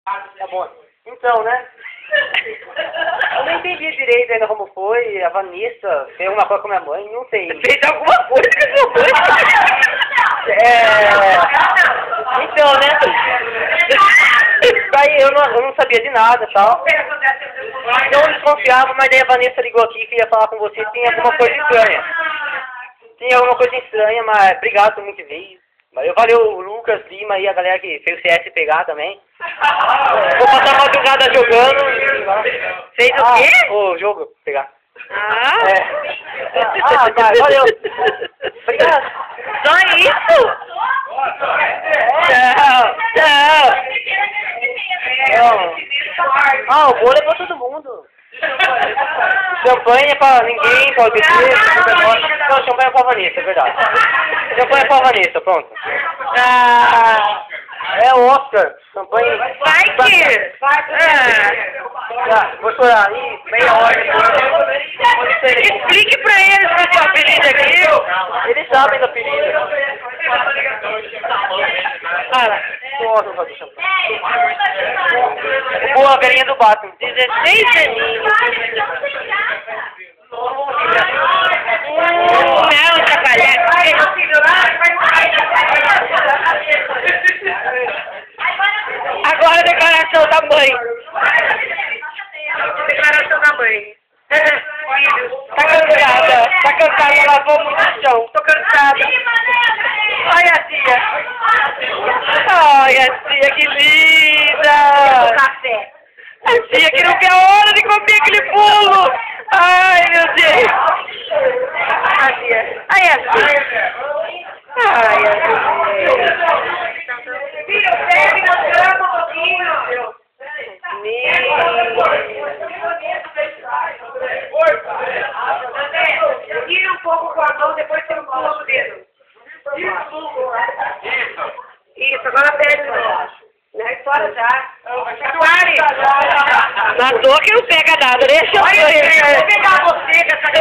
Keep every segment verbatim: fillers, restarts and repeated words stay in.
Tá bom. Então, né? Eu não entendi direito ainda como foi. A Vanessa fez alguma coisa com a minha mãe, não sei. Fez alguma coisa com a sua mãe? É... Então, né? Daí eu não, eu não sabia de nada e tal. Então eu desconfiava, mas daí a Vanessa ligou aqui que ia falar com você se tem alguma coisa estranha. Tem alguma coisa estranha, mas obrigado por muito que veio. Valeu, valeu o Lucas, Lima e a galera que fez o C S pegar também. Vou passar a madrugada jogando. Fez o ah, quê? O jogo pegar. Ah! É. Ah, vai, valeu. Obrigado. Só isso? Tchau, tchau. Ah, o bolo é pra todo mundo. Champanhe é pra ninguém, pra beber. Não, champanhe é pra Vanessa, é verdade. Champanhe é pra Vanessa, pronto. Ah! É o Oscar. Champanhe. Vai que... Ah, vou chorar. Ih, meia hora depois. Explique pra eles qual é o seu apelido aqui. Eles sabem do apelido. Fala. Nossa, vou fazer champanhe. Boa, a velhinha do Batman. dezesseis aninhos. Hum, não, trabalhar. Agora a declaração da mãe. Declaração da mãe. Tá cansada. Tá cansada, lavou muito o chão. Tô cansada. Ai, a tia. Ai, a tia, que linda. Café. A tia que não vê a hora de comer aquele bolo. Ai, meu Deus. A tia. Ai, a tia. Ai, a tia. Filho, pega na cama um pouquinho. Tira um pouco com a mão, depois você pula no dedo. Isso, agora pega de novo. Não estoura já. Pare! Não à toa que não pega nada, deixa eu ver. Eu vou pegar você com essa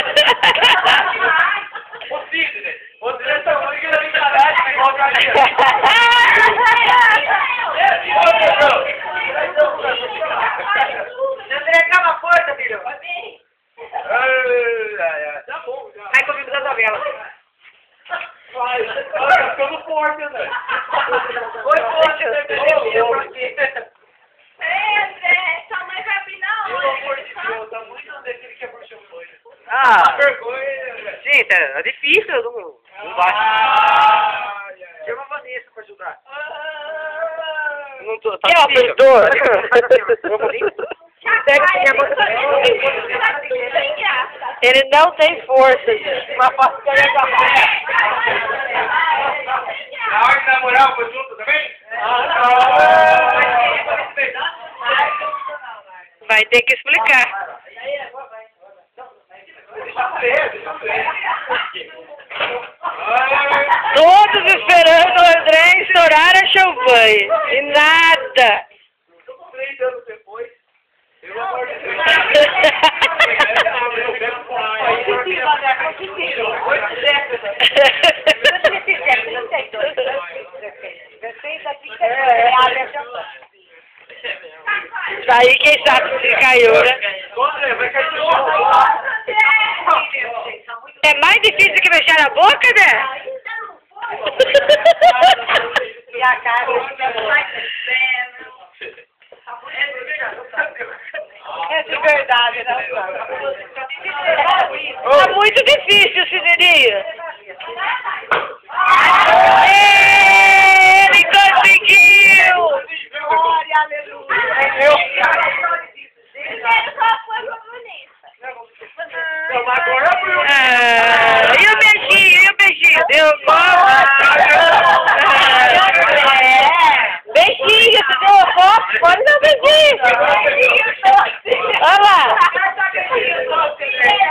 Ô, Sidney, você é tão ruim que ele vem parar de pegar o carinho. André, calma a porta, filho. Tá bom, já. Vai comigo da novela. Vai, tá ficando forte, André. Oi, forte. Ei, André, sua mãe vai vir na Pelo hora. amor de Deus, tá muito André que ele quebrou champanhe. Ah, Vergonha, André. gente, é difícil. Eu não, não baixo. Chama a Vanessa pra ajudar. Eu não tô, tá Que é o difícil. pastor? Pega minha mão. Sem graça. Ele não tem força, gente. Uma pastelha da Na hora de namorar, foi junto também? Vai ter que explicar. Todos esperando o André estourar a champanhe. E nada. Três anos depois, pelo amor de Deus. Daí quem sabe se caiu, né? É mais difícil que fechar a boca, né? E a cara é de verdade, né? Tá muito difícil, Cidinha. Ele conseguiu! Glória, aleluia. Primeiro só foi pra Vanessa. Ah, e o beijinho, e o beijinho? Deu foto? Beijinho, você deu foto? Pode dar um beijinho. Olha lá.